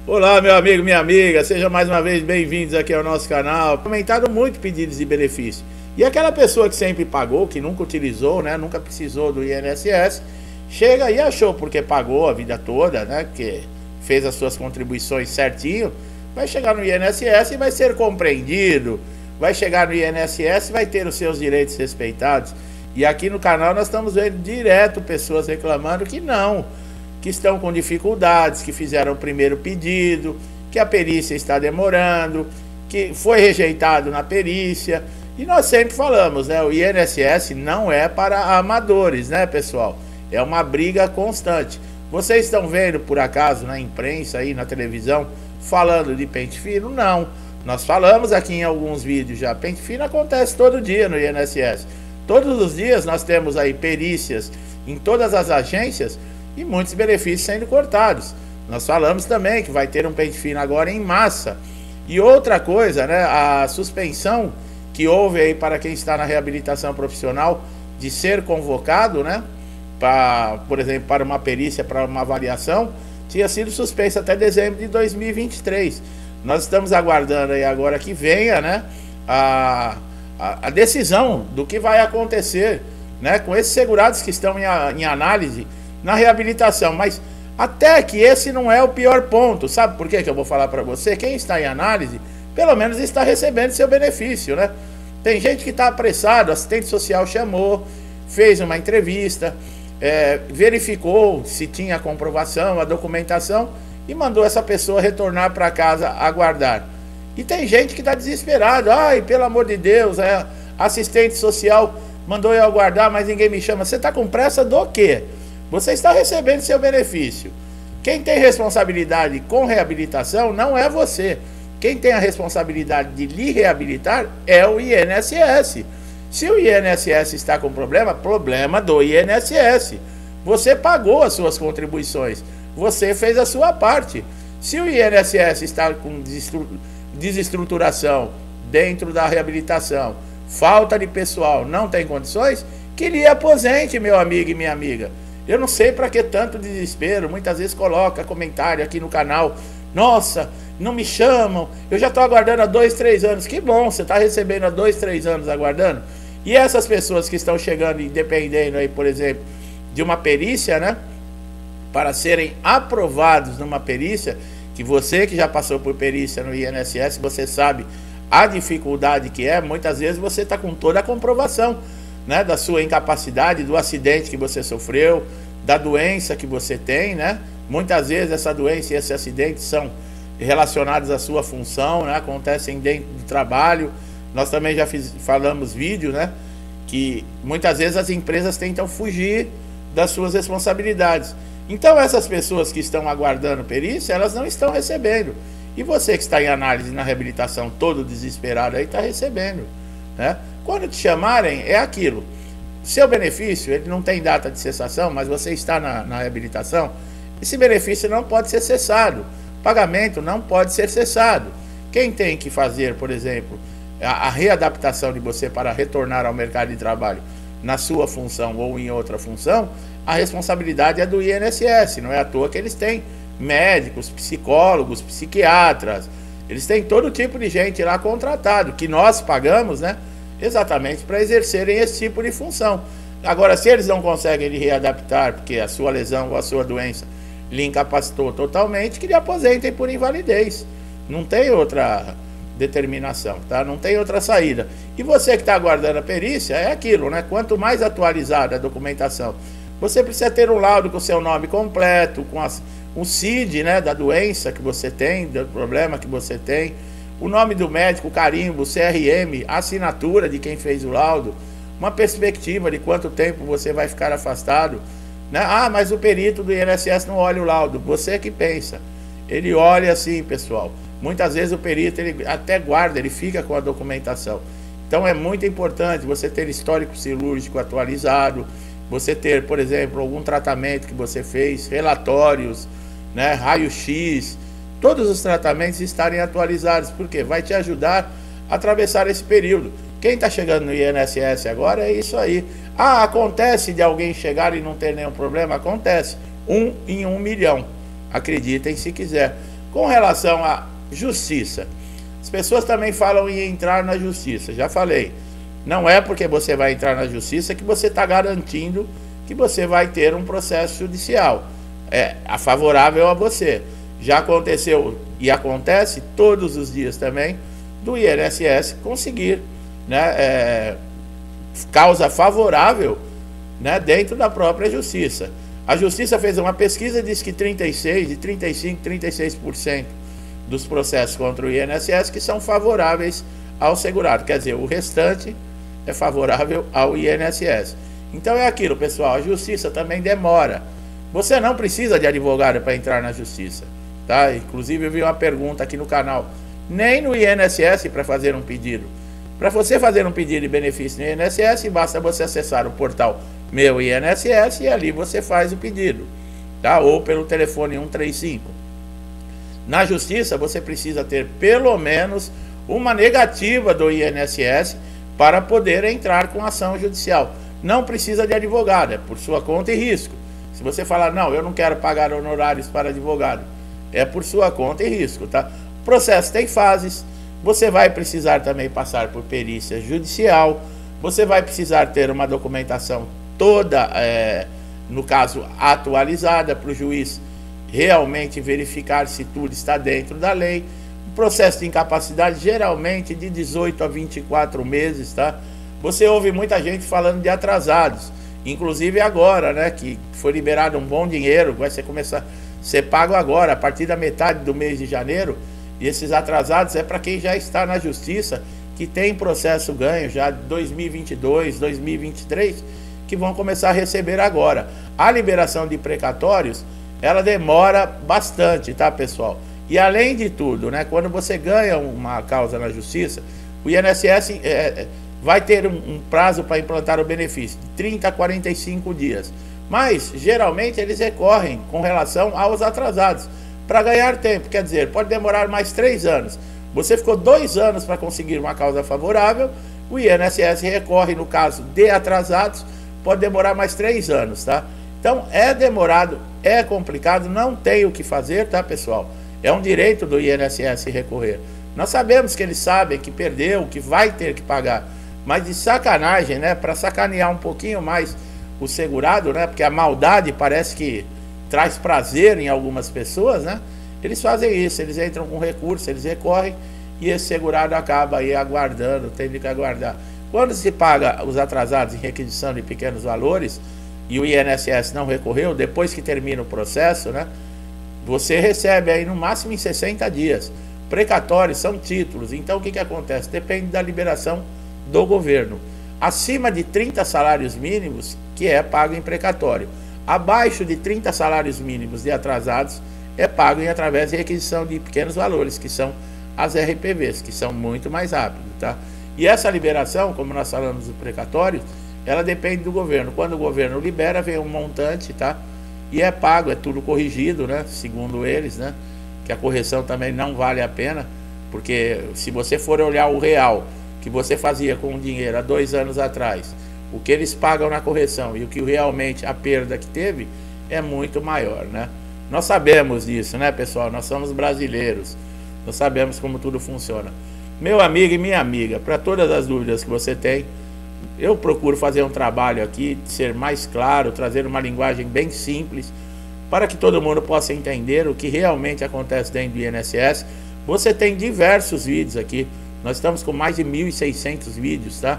Olá, meu amigo, minha amiga, sejam mais uma vez bem-vindos aqui ao nosso canal. Comentado muito pedidos de benefício. E aquela pessoa que sempre pagou, que nunca utilizou, né, nunca precisou do INSS, chega e achou porque pagou a vida toda, né, que fez as suas contribuições certinho, vai chegar no INSS e vai ser compreendido, vai chegar no INSS e vai ter os seus direitos respeitados. E aqui no canal nós estamos vendo direto pessoas reclamando que não, que estão com dificuldades, que fizeram o primeiro pedido, que a perícia está demorando, que foi rejeitado na perícia. E nós sempre falamos, né? O INSS não é para amadores, né, pessoal? É uma briga constante. Vocês estão vendo, por acaso, na imprensa, aí na televisão, falando de pente fino? Não. Nós falamos aqui em alguns vídeos já. Pente fino acontece todo dia no INSS. Todos os dias nós temos aí perícias em todas as agências e muitos benefícios sendo cortados. Nós falamos também que vai ter um pente fino agora em massa. E outra coisa, né, a suspensão que houve aí para quem está na reabilitação profissional de ser convocado, né, por exemplo, para uma perícia, para uma avaliação, tinha sido suspensa até dezembro de 2023. Nós estamos aguardando aí agora que venha, né, a decisão do que vai acontecer, né, com esses segurados que estão em análise na reabilitação. Mas até que esse não é o pior ponto. Sabe por que eu vou falar para você? Quem está em análise, pelo menos está recebendo seu benefício, né? Tem gente que está apressado, o assistente social chamou, fez uma entrevista, verificou se tinha a comprovação, a documentação e mandou essa pessoa retornar para casa aguardar. E tem gente que está desesperado. Ai, pelo amor de Deus, assistente social mandou eu aguardar, mas ninguém me chama. Você está com pressa do quê? Você está recebendo seu benefício. Quem tem responsabilidade com reabilitação não é você. Quem tem a responsabilidade de lhe reabilitar é o INSS. Se o INSS está com problema, problema do INSS. Você pagou as suas contribuições. Você fez a sua parte. Se o INSS está com desestruturação dentro da reabilitação, falta de pessoal, não tem condições, que lhe aposente, meu amigo e minha amiga. Eu não sei para que tanto desespero. Muitas vezes coloca comentário aqui no canal: nossa, não me chamam, eu já estou aguardando há 2, 3 anos. Que bom, você está recebendo há 2, 3 anos aguardando. E essas pessoas que estão chegando e dependendo aí, por exemplo, de uma perícia, né, para serem aprovados numa perícia, que você que já passou por perícia no INSS, você sabe a dificuldade que é. Muitas vezes você está com toda a comprovação, né, da sua incapacidade, do acidente que você sofreu, da doença que você tem, né? Muitas vezes essa doença e esse acidente são relacionados à sua função, né? Acontecem dentro do trabalho. Nós também já falamos vídeo, né, que muitas vezes as empresas tentam fugir das suas responsabilidades. Então essas pessoas que estão aguardando perícia, elas não estão recebendo. E você que está em análise na reabilitação, todo desesperado aí, está recebendo, né? Quando te chamarem, é aquilo. Seu benefício, ele não tem data de cessação, mas você está na reabilitação, esse benefício não pode ser cessado. Pagamento não pode ser cessado. Quem tem que fazer, por exemplo, a readaptação de você para retornar ao mercado de trabalho na sua função ou em outra função, a responsabilidade é do INSS. Não é à toa que eles têm médicos, psicólogos, psiquiatras, eles têm todo tipo de gente lá contratado, que nós pagamos, né, exatamente para exercerem esse tipo de função. Agora, se eles não conseguem lhe readaptar, porque a sua lesão ou a sua doença lhe incapacitou totalmente, que lhe aposentem por invalidez. Não tem outra determinação, tá? Não tem outra saída. E você que está aguardando a perícia, é aquilo, né? Quanto mais atualizada a documentação, você precisa ter um laudo com o seu nome completo, com o CID, né, da doença que você tem, do problema que você tem, o nome do médico, o carimbo, o CRM, a assinatura de quem fez o laudo, uma perspectiva de quanto tempo você vai ficar afastado, né? Ah, mas o perito do INSS não olha o laudo. Você que pensa. Ele olha assim, pessoal. Muitas vezes o perito, ele até guarda, ele fica com a documentação. Então é muito importante você ter histórico cirúrgico atualizado, você ter, por exemplo, algum tratamento que você fez, relatórios, né, raio-x, todos os tratamentos estarem atualizados, porque vai te ajudar a atravessar esse período. Quem está chegando no INSS agora é isso aí. Ah, acontece de alguém chegar e não ter nenhum problema? Acontece. 1 em 1 milhão. Acreditem se quiser. Com relação à justiça, as pessoas também falam em entrar na justiça. Já falei, não é porque você vai entrar na justiça que você está garantindo que você vai ter um processo judicial favorável a você. Já aconteceu e acontece todos os dias também do INSS conseguir, né, causa favorável, né, dentro da própria justiça. A justiça fez uma pesquisa e disse que 36% dos processos contra o INSS que são favoráveis ao segurado. Quer dizer, o restante é favorável ao INSS. Então é aquilo, pessoal, a justiça também demora. Você não precisa de advogado para entrar na justiça, tá? Inclusive eu vi uma pergunta aqui no canal, nem no INSS para fazer um pedido. Para você fazer um pedido de benefício no INSS, basta você acessar o portal Meu INSS e ali você faz o pedido, tá? Ou pelo telefone 135. Na justiça você precisa ter pelo menos uma negativa do INSS para poder entrar com ação judicial. Não precisa de advogado, é por sua conta e risco. Se você falar, não, eu não quero pagar honorários para advogado, é por sua conta e risco, tá? O processo tem fases, você vai precisar também passar por perícia judicial, você vai precisar ter uma documentação toda, no caso, atualizada para o juiz realmente verificar se tudo está dentro da lei. O processo de incapacidade geralmente de 18 a 24 meses, tá? Você ouve muita gente falando de atrasados, inclusive agora, né, que foi liberado um bom dinheiro, vai começar a ser pago agora, a partir da metade do mês de janeiro, e esses atrasados é para quem já está na justiça, que tem processo ganho já de 2022, 2023, que vão começar a receber agora. A liberação de precatórios, ela demora bastante, tá, pessoal? E além de tudo, né, quando você ganha uma causa na justiça, o INSS vai ter um prazo para implantar o benefício, de 30 a 45 dias. Mas, geralmente, eles recorrem com relação aos atrasados, para ganhar tempo. Quer dizer, pode demorar mais 3 anos. Você ficou 2 anos para conseguir uma causa favorável, o INSS recorre, no caso de atrasados, pode demorar mais 3 anos, tá? Então, é demorado, é complicado, não tem o que fazer, tá, pessoal? É um direito do INSS recorrer. Nós sabemos que eles sabem que perdeu, que vai ter que pagar, mas de sacanagem, né, para sacanear um pouquinho mais o segurado, né, porque a maldade parece que traz prazer em algumas pessoas, né, eles fazem isso, eles entram com recurso, eles recorrem e esse segurado acaba aí aguardando, tendo que aguardar. Quando se paga os atrasados em requisição de pequenos valores e o INSS não recorreu, depois que termina o processo, né, você recebe aí no máximo em 60 dias. Precatórios são títulos, então o que acontece? Depende da liberação do governo. Acima de 30 salários mínimos, que é pago em precatório. Abaixo de 30 salários mínimos de atrasados, é pago através de requisição de pequenos valores, que são as RPVs, que são muito mais rápido, tá? E essa liberação, como nós falamos do precatório, ela depende do governo. Quando o governo libera, vem um montante, tá? E é pago, é tudo corrigido, né? Segundo eles, né? Que a correção também não vale a pena, porque se você for olhar o real que você fazia com o dinheiro há 2 anos atrás, o que eles pagam na correção e o que realmente a perda que teve é muito maior, né? Nós sabemos disso, né, pessoal? Nós somos brasileiros, nós sabemos como tudo funciona. Meu amigo e minha amiga, para todas as dúvidas que você tem, eu procuro fazer um trabalho aqui, ser mais claro, trazer uma linguagem bem simples, para que todo mundo possa entender o que realmente acontece dentro do INSS. Você tem diversos vídeos aqui, nós estamos com mais de 1.600 vídeos, tá?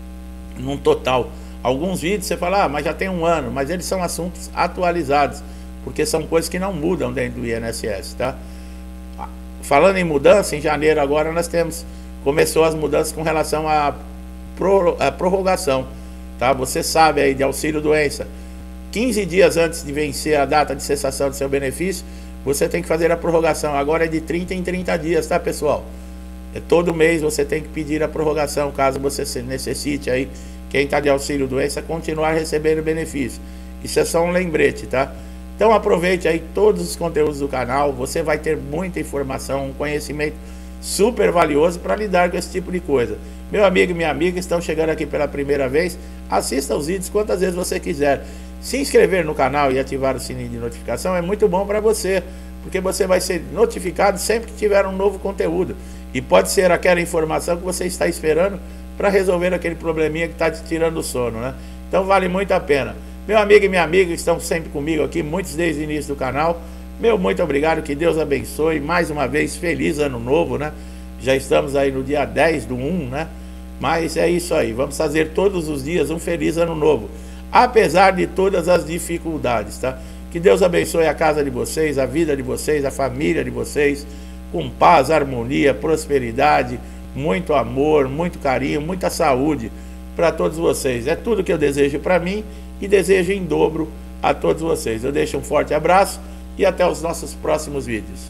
Num total. Alguns vídeos você fala, mas já tem 1 ano, mas eles são assuntos atualizados, porque são coisas que não mudam dentro do INSS, tá? Falando em mudança, em janeiro agora nós começou as mudanças com relação à prorrogação, tá? Você sabe aí de auxílio-doença, 15 dias antes de vencer a data de cessação do seu benefício, você tem que fazer a prorrogação. Agora é de 30 em 30 dias, tá, pessoal? Todo mês você tem que pedir a prorrogação, caso você necessite aí, quem está de auxílio-doença, continuar recebendo benefício. Isso é só um lembrete, tá? Então aproveite aí todos os conteúdos do canal, você vai ter muita informação, um conhecimento super valioso para lidar com esse tipo de coisa. Meu amigo e minha amiga estão chegando aqui pela primeira vez, assista os vídeos quantas vezes você quiser. Se inscrever no canal e ativar o sininho de notificação é muito bom para você, porque você vai ser notificado sempre que tiver um novo conteúdo. E pode ser aquela informação que você está esperando para resolver aquele probleminha que está te tirando o sono, né? Então vale muito a pena. Meu amigo e minha amiga que estão sempre comigo aqui, muitos desde o início do canal, meu muito obrigado, que Deus abençoe. Mais uma vez, feliz ano novo, né? Já estamos aí no dia 10/1, né? Mas é isso aí, vamos fazer todos os dias um feliz ano novo, apesar de todas as dificuldades, tá? Que Deus abençoe a casa de vocês, a vida de vocês, a família de vocês, com paz, harmonia, prosperidade, muito amor, muito carinho, muita saúde para todos vocês. É tudo que eu desejo para mim e desejo em dobro a todos vocês. Eu deixo um forte abraço e até os nossos próximos vídeos.